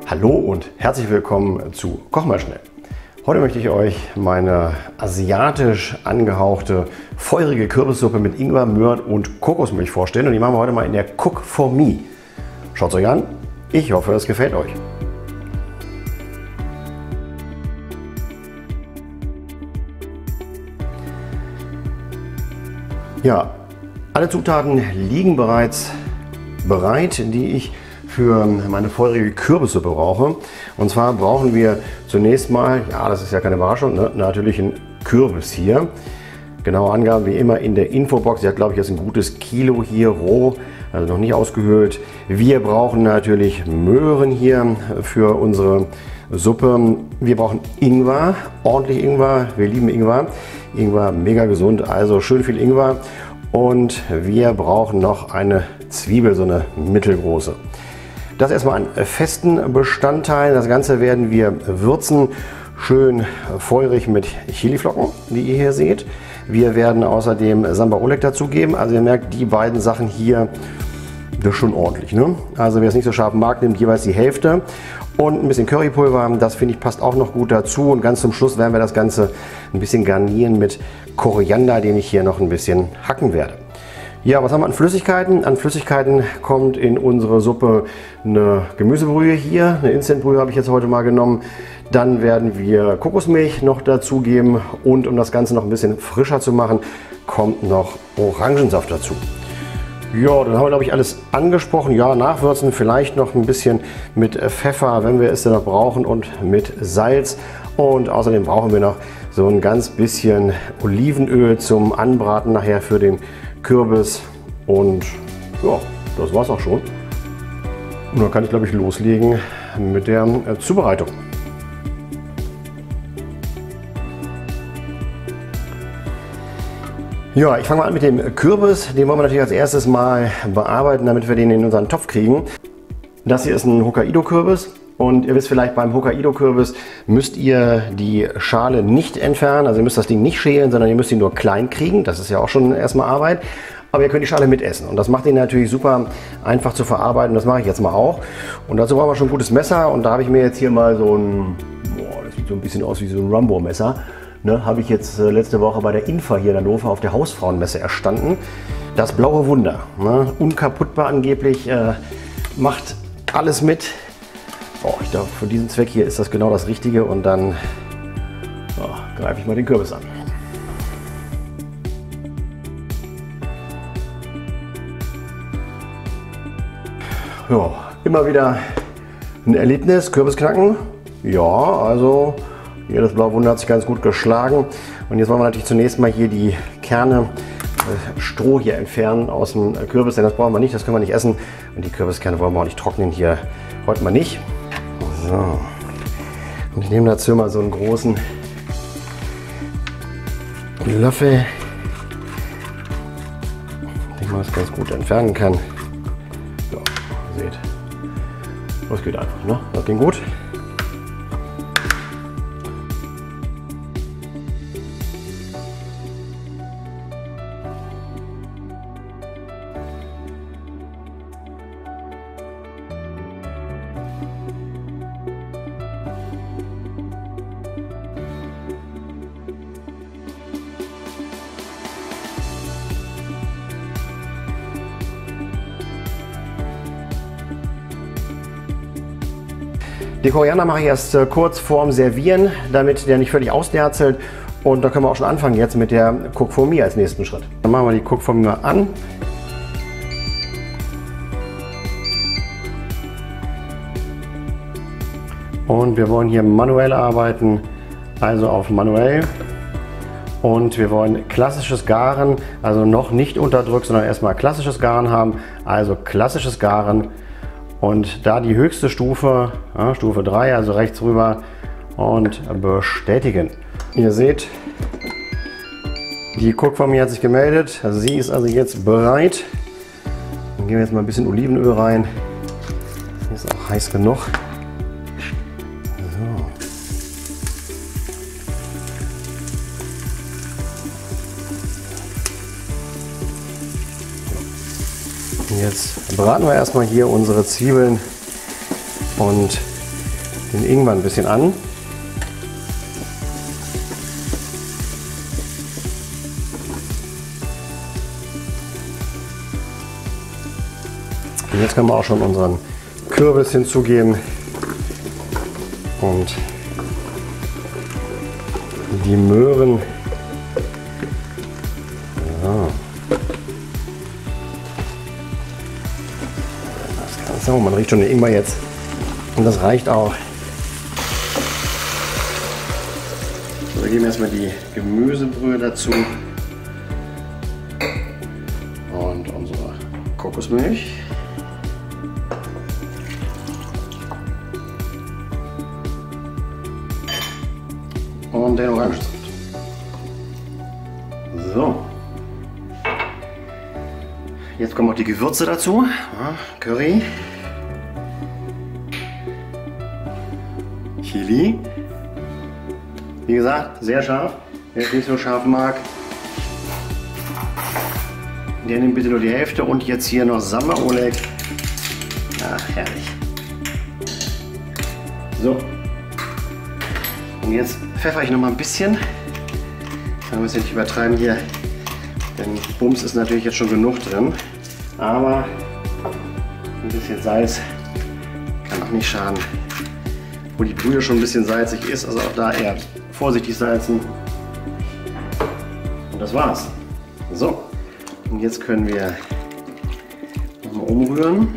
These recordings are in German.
Hallo und herzlich willkommen zu Koch mal schnell. Heute möchte ich euch meine asiatisch angehauchte, feurige Kürbissuppe mit Ingwer, Möhren und Kokosmilch vorstellen. Und die machen wir heute mal in der Cook for Me. Schaut es euch an. Ich hoffe, es gefällt euch. Ja, alle Zutaten liegen bereits bereit, die ich für meine feurige Kürbissuppe brauche. Und zwar brauchen wir zunächst mal, ja, das ist ja keine Überraschung, ne, natürlich einen Kürbis hier. Genaue Angaben wie immer in der Infobox. Sie hat, glaube ich, jetzt ein gutes Kilo hier roh, also noch nicht ausgehöhlt. Wir brauchen natürlich Möhren hier für unsere Suppe. Wir brauchen Ingwer, ordentlich Ingwer. Wir lieben Ingwer. Ingwer mega gesund, also schön viel Ingwer. Und wir brauchen noch eine Zwiebel, so eine mittelgroße. Das erstmal an festen Bestandteilen. Das Ganze werden wir würzen, schön feurig mit Chiliflocken, die ihr hier seht. Wir werden außerdem Sambal Oelek dazugeben. Also ihr merkt, die beiden Sachen hier, das ist schon ordentlich, ne? Also wer es nicht so scharf mag, nimmt jeweils die Hälfte. Und ein bisschen Currypulver, das finde ich passt auch noch gut dazu. Und ganz zum Schluss werden wir das Ganze ein bisschen garnieren mit Koriander, den ich hier noch ein bisschen hacken werde. Ja, was haben wir an Flüssigkeiten? An Flüssigkeiten kommt in unsere Suppe eine Gemüsebrühe hier. Eine Instant-Brühe habe ich jetzt heute mal genommen. Dann werden wir Kokosmilch noch dazugeben. Und um das Ganze noch ein bisschen frischer zu machen, kommt noch Orangensaft dazu. Ja, dann haben wir, glaube ich, alles angesprochen. Ja, nachwürzen vielleicht noch ein bisschen mit Pfeffer, wenn wir es denn noch brauchen, und mit Salz. Und außerdem brauchen wir noch so ein ganz bisschen Olivenöl zum Anbraten nachher für den Kürbis. Und ja, das war's auch schon. Und dann kann ich, glaube ich, loslegen mit der Zubereitung. Ja, ich fange mal an mit dem Kürbis. Den wollen wir natürlich als erstes mal bearbeiten, damit wir den in unseren Topf kriegen. Das hier ist ein Hokkaido-Kürbis. Und ihr wisst vielleicht, beim Hokkaido-Kürbis müsst ihr die Schale nicht entfernen. Also ihr müsst das Ding nicht schälen, sondern ihr müsst ihn nur klein kriegen. Das ist ja auch schon erstmal Arbeit. Aber ihr könnt die Schale mitessen. Und das macht ihn natürlich super einfach zu verarbeiten. Das mache ich jetzt mal auch. Und dazu brauchen wir schon ein gutes Messer. Und da habe ich mir jetzt hier mal so ein, das sieht so ein bisschen aus wie so ein Rambo-Messer. Ne, habe ich jetzt letzte Woche bei der INFA hier in Hannover auf der Hausfrauenmesse erstanden. Das blaue Wunder. Ne, unkaputtbar angeblich. Macht alles mit. Oh, ich glaube, für diesen Zweck hier ist das genau das Richtige. Und dann greife ich mal den Kürbis an. Ja, immer wieder ein Erlebnis, Kürbisknacken. Ja, also hier das blaue Wunder hat sich ganz gut geschlagen. Und jetzt wollen wir natürlich zunächst mal hier die Kerne, Stroh hier entfernen aus dem Kürbis, denn das brauchen wir nicht, das können wir nicht essen. Und die Kürbiskerne wollen wir auch nicht trocknen hier heute mal nicht. So. Und ich nehme dazu mal so einen großen Löffel, den man das ganz gut entfernen kann. So, ihr seht, das geht einfach, ne? Das ging gut. Den Koriander mache ich erst kurz vorm Servieren, damit der nicht völlig ausderzelt. Und da können wir auch schon anfangen jetzt mit der Cook for Me als nächsten Schritt. Dann machen wir die Cook for Me an. Und wir wollen hier manuell arbeiten, also auf manuell. Und wir wollen klassisches Garen, also noch nicht unterdrückt, sondern erstmal klassisches Garen haben. Also klassisches Garen. Und da die höchste Stufe, ja, Stufe 3, also rechts rüber, und bestätigen. Ihr seht, die Cook for Me hat sich gemeldet. Also sie ist also jetzt bereit. Dann geben wir jetzt mal ein bisschen Olivenöl rein. Das ist auch heiß genug. Jetzt braten wir erstmal hier unsere Zwiebeln und den Ingwer ein bisschen an. Und jetzt können wir auch schon unseren Kürbis hinzugeben und die Möhren. Ja. Das Ganze, man riecht schon den Ingwer jetzt und das reicht auch. So, wir geben erstmal die Gemüsebrühe dazu und unsere Kokosmilch. Und den Orangensaft. So. Jetzt kommen auch die Gewürze dazu. Ja, Curry. Chili. Wie gesagt, sehr scharf. Wer es nicht so scharf mag, der nimmt bitte nur die Hälfte. Und jetzt hier noch Samba Oleg. Ach, herrlich. So. Und jetzt pfeffere ich noch mal ein bisschen. Da müssen wir nicht übertreiben hier, denn Bums ist natürlich jetzt schon genug drin. Aber ein bisschen Salz kann auch nicht schaden. Wo die Brühe schon ein bisschen salzig ist, also auch da eher vorsichtig salzen. Und das war's. So, und jetzt können wir nochmal umrühren.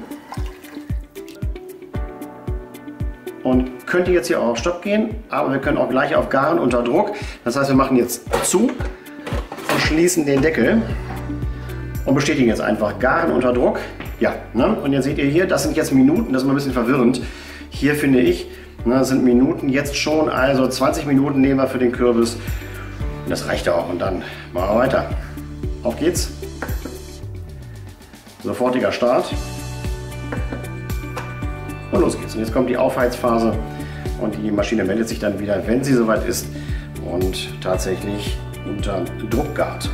Und könnte jetzt hier auch auf Stopp gehen, aber wir können auch gleich auf Garen unter Druck. Das heißt, wir machen jetzt zu und schließen den Deckel und bestätigen jetzt einfach Garen unter Druck. Ja, ne? Und jetzt seht ihr hier, das sind jetzt Minuten, das ist mal ein bisschen verwirrend. Hier finde ich, ne, sind Minuten jetzt schon, also 20 Minuten nehmen wir für den Kürbis. Und das reicht auch und dann machen wir weiter. Auf geht's. Sofortiger Start. Und los geht's. Und jetzt kommt die Aufheizphase und die Maschine meldet sich dann wieder, wenn sie soweit ist und tatsächlich unter Druck gart.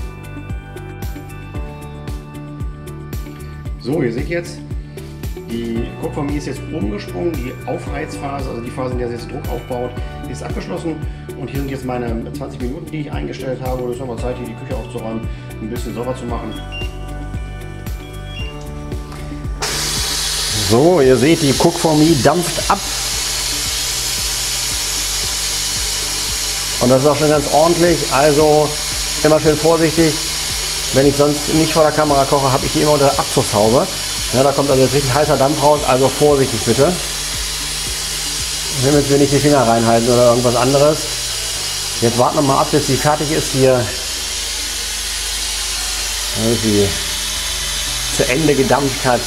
So, ihr seht jetzt, die Kupfermie ist jetzt umgesprungen, die Aufheizphase, also die Phase, in der sie jetzt Druck aufbaut, ist abgeschlossen. Und hier sind jetzt meine 20 Minuten, die ich eingestellt habe. Und es ist nochmal Zeit, hier die Küche aufzuräumen, ein bisschen sauber zu machen. So, ihr seht, die Kupfermie dampft ab. Und das ist auch schon ganz ordentlich, also immer schön vorsichtig. Wenn ich sonst nicht vor der Kamera koche, habe ich die immer unter der Abzugshaube. Ja, da kommt also jetzt richtig heißer Dampf raus, also vorsichtig bitte. Damit wir nicht die Finger reinhalten oder irgendwas anderes. Jetzt warten wir mal ab, bis sie fertig ist hier. Bis sie zu Ende gedampft hat.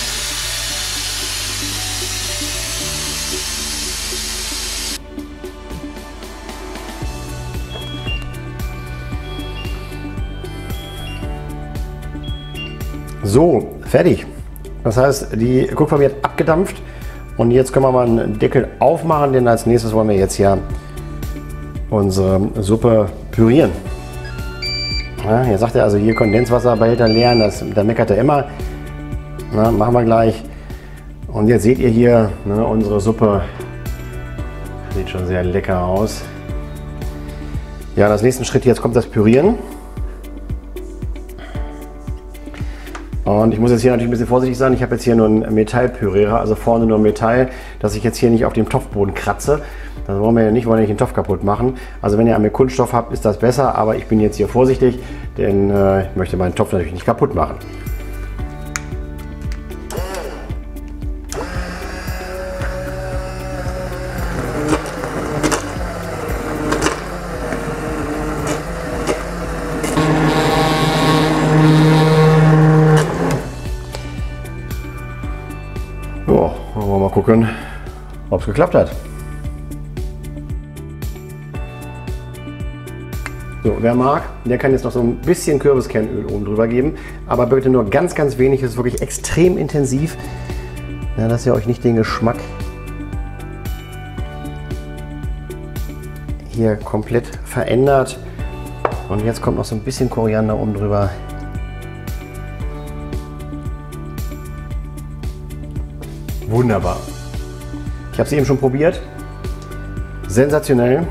So, fertig. Das heißt, die Kupfermie hat abgedampft und jetzt können wir mal einen Deckel aufmachen, denn als nächstes wollen wir jetzt ja unsere Suppe pürieren. Ja, hier sagt er also hier Kondenswasserbehälter leeren, da meckert er immer. Na, machen wir gleich. Und jetzt seht ihr hier, ne, unsere Suppe sieht schon sehr lecker aus. Ja, das nächste Schritt, jetzt kommt das Pürieren. Und ich muss jetzt hier natürlich ein bisschen vorsichtig sein. Ich habe jetzt hier nur einen Metallpürierer, also vorne nur Metall, dass ich jetzt hier nicht auf dem Topfboden kratze. Das wollen wir ja nicht, wollen ja nicht den Topf kaputt machen. Also wenn ihr einmal Kunststoff habt, ist das besser, aber ich bin jetzt hier vorsichtig, denn ich möchte meinen Topf natürlich nicht kaputt machen. So, wollen wir mal gucken, ob es geklappt hat. So, wer mag, der kann jetzt noch so ein bisschen Kürbiskernöl oben drüber geben, aber bitte nur ganz, ganz wenig. Es ist wirklich extrem intensiv, ja, dass ihr euch nicht den Geschmack hier komplett verändert. Und jetzt kommt noch so ein bisschen Koriander oben drüber. Wunderbar. Ich habe sie eben schon probiert. Sensationell.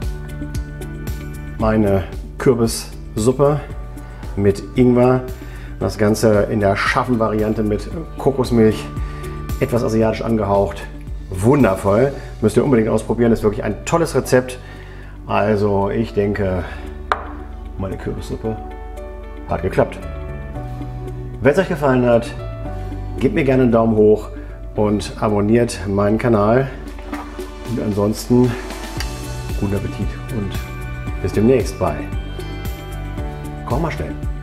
Meine Kürbissuppe mit Ingwer. Das Ganze in der scharfen Variante mit Kokosmilch, etwas asiatisch angehaucht. Wundervoll. Müsst ihr unbedingt ausprobieren. Das ist wirklich ein tolles Rezept. Also ich denke, meine Kürbissuppe hat geklappt. Wenn es euch gefallen hat, gebt mir gerne einen Daumen hoch und abonniert meinen Kanal. Und ansonsten guten Appetit und bis demnächst bei Koch mal schnell.